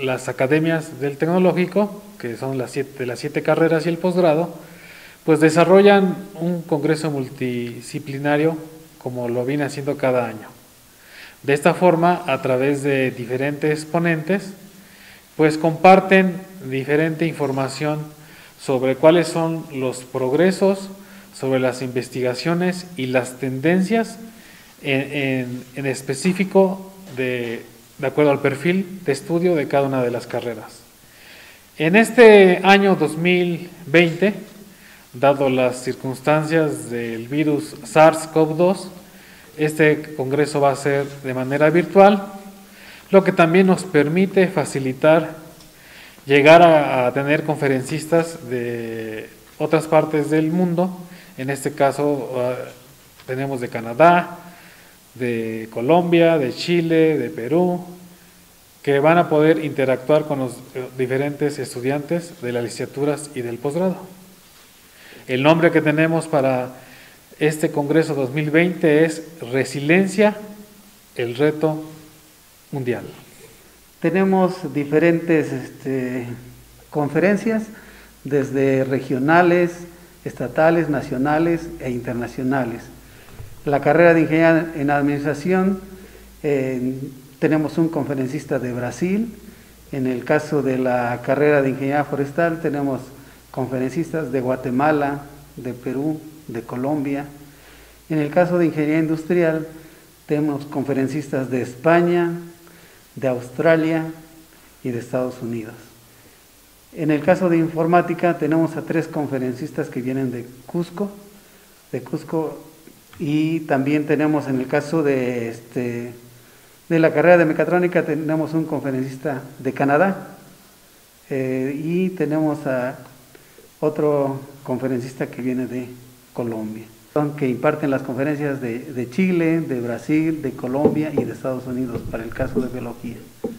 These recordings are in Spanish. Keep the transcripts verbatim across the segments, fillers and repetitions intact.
las academias del tecnológico, que son las siete, de las siete carreras y el posgrado, pues desarrollan un congreso multidisciplinario como lo viene haciendo cada año. De esta forma, a través de diferentes ponentes, pues comparten diferente información sobre cuáles son los progresos, sobre las investigaciones y las tendencias en, en, en específico de, de acuerdo al perfil de estudio de cada una de las carreras. En este año dos mil veinte, dado las circunstancias del virus SARS CoV dos, este congreso va a ser de manera virtual, lo que también nos permite facilitar llegar a, a tener conferencistas de otras partes del mundo. En este caso uh, tenemos de Canadá, de Colombia, de Chile, de Perú, que van a poder interactuar con los diferentes estudiantes de las licenciaturas y del posgrado. El nombre que tenemos para este Congreso dos mil veinte es Resiliencia, el reto mundial. Tenemos diferentes este, conferencias, desde regionales, estatales, nacionales e internacionales. La carrera de Ingeniería en Administración, eh, tenemos un conferencista de Brasil. En el caso de la carrera de Ingeniería Forestal, tenemos conferencistas de Guatemala, de Perú, de Colombia. En el caso de Ingeniería Industrial, tenemos conferencistas de España, de Australia y de Estados Unidos. En el caso de Informática, tenemos a tres conferencistas que vienen de Cusco, de Cusco, y también tenemos en el caso de, este, de la carrera de Mecatrónica, tenemos un conferencista de Canadá, eh, y tenemos a otro conferencista que viene de Colombia, que imparten las conferencias de, de Chile, de Brasil, de Colombia y de Estados Unidos para el caso de biología.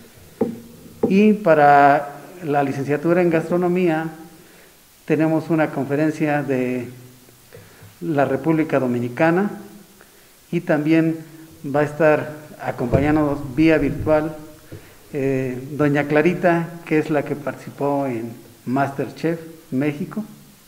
Y para la licenciatura en gastronomía tenemos una conferencia de la República Dominicana, y también va a estar acompañándonos vía virtual eh, doña Clarita, que es la que participó en MasterChef México.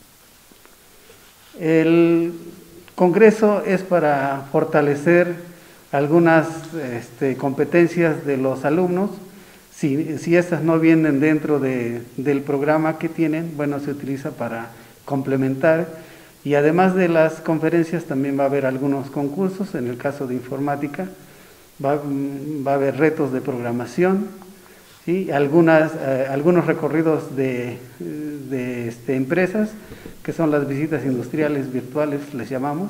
El congreso es para fortalecer algunas este, competencias de los alumnos. Si, si estas no vienen dentro de, del programa que tienen, bueno, se utiliza para complementar. Y además de las conferencias también va a haber algunos concursos. En el caso de informática va, va a haber retos de programación, ¿sí? Algunas, eh, algunos recorridos de, de este, empresas, que son las visitas industriales virtuales, les llamamos,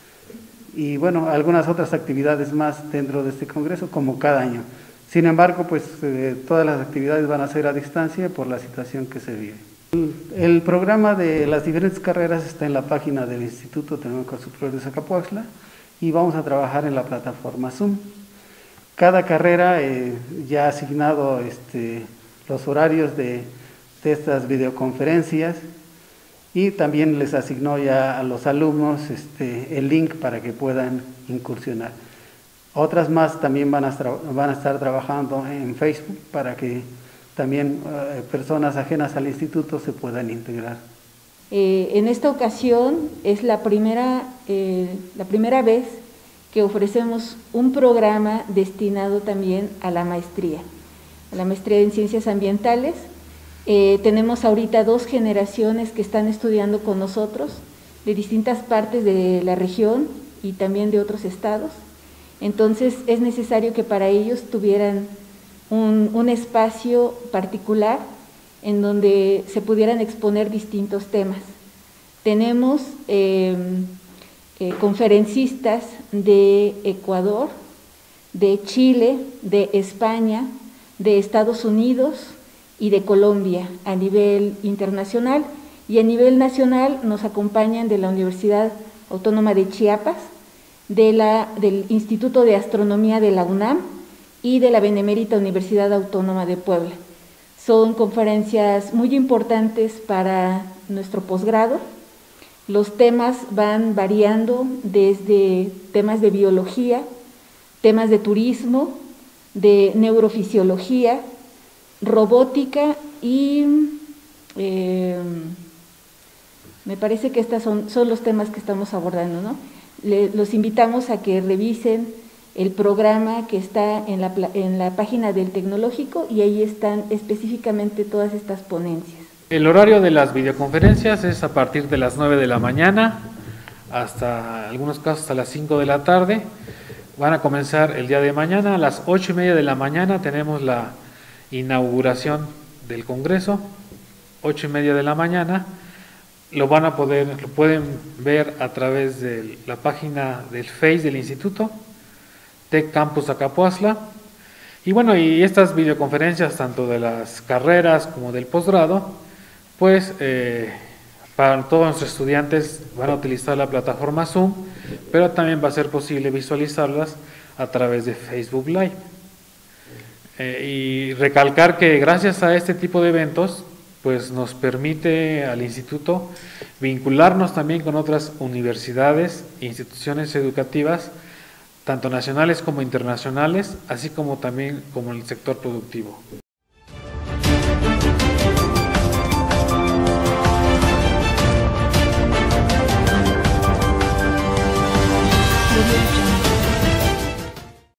y bueno, algunas otras actividades más dentro de este congreso, como cada año. Sin embargo, pues eh, todas las actividades van a ser a distancia por la situación que se vive. El, el programa de las diferentes carreras está en la página del Instituto Tecnológico Superior de Zacapuaxtla, y vamos a trabajar en la plataforma Zoom. Cada carrera eh, ya ha asignado este, los horarios de, de estas videoconferencias, y también les asignó ya a los alumnos este, el link para que puedan incursionar. Otras más también van a, van a estar trabajando en Facebook para que también eh, personas ajenas al instituto se puedan integrar. Eh, en esta ocasión es la primera, eh, la primera vez que ofrecemos un programa destinado también a la maestría, a la maestría en Ciencias Ambientales. Eh, tenemos ahorita dos generaciones que están estudiando con nosotros, de distintas partes de la región y también de otros estados. Entonces es necesario que para ellos tuvieran un, un espacio particular en donde se pudieran exponer distintos temas. Tenemos eh, eh, conferencistas de Ecuador, de Chile, de España, de Estados Unidos y de Colombia a nivel internacional, y a nivel nacional nos acompañan de la Universidad Autónoma de Chiapas, de la, del Instituto de Astronomía de la UNAM y de la Benemérita Universidad Autónoma de Puebla. Son conferencias muy importantes para nuestro posgrado. Los temas van variando desde temas de biología, temas de turismo, de neurofisiología, robótica y eh, me parece que estos son, son los temas que estamos abordando, ¿no? Le, los invitamos a que revisen el programa que está en la, en la página del Tecnológico y ahí están específicamente todas estas ponencias. El horario de las videoconferencias es a partir de las nueve de la mañana hasta, en algunos casos, hasta las cinco de la tarde. Van a comenzar el día de mañana, a las ocho y media de la mañana tenemos la inauguración del Congreso, ocho y media de la mañana. Lo van a poder, lo pueden ver a través de la página del Face del Instituto, Tec Campus Acapoazla. Y bueno, y estas videoconferencias, tanto de las carreras como del posgrado, pues eh, para todos nuestros estudiantes van a utilizar la plataforma Zoom, pero también va a ser posible visualizarlas a través de Facebook Live. Eh, y recalcar que gracias a este tipo de eventos, pues nos permite al instituto vincularnos también con otras universidades e instituciones educativas, tanto nacionales como internacionales, así como también como el sector productivo.